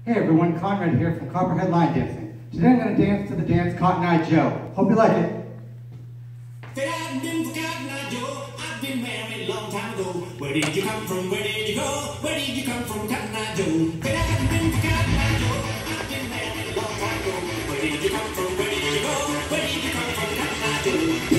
Hey everyone, Conrad here from Copperhead Line Dancing. Today I'm going to dance to the dance Cotton Eye Joe. Hope you like it. Said I've been for Cotton Eye Joe. I've been married a long time ago. Where did you come from? Where did you go? Where did you come from, Cotton Eye Joe? Said I've been for Cotton Eye Joe. I've been married a long time ago. Where did you come from? Where did you go? Where did you come from, Cotton Eye Joe?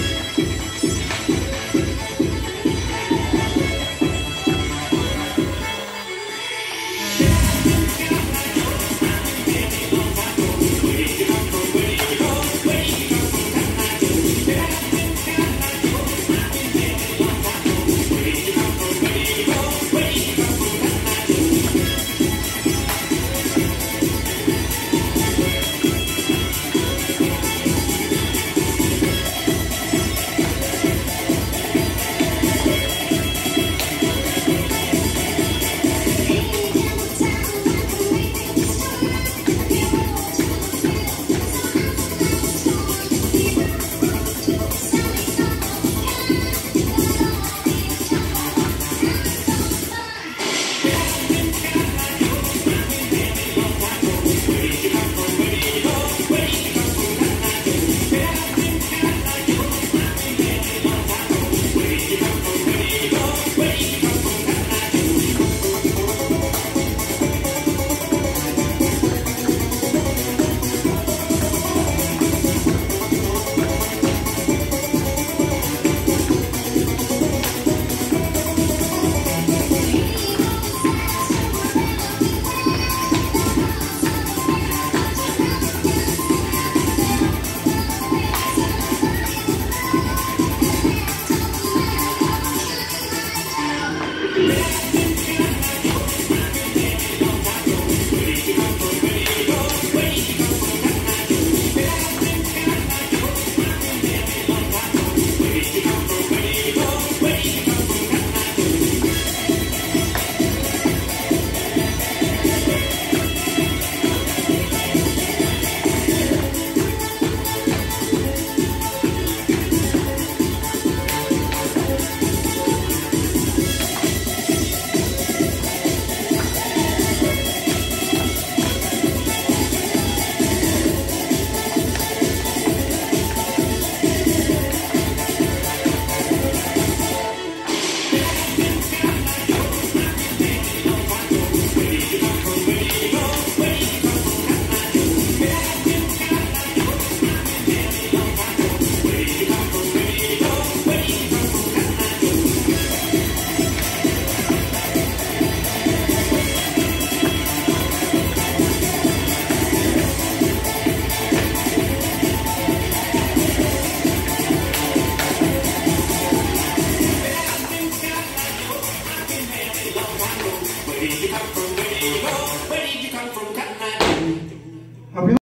Hope you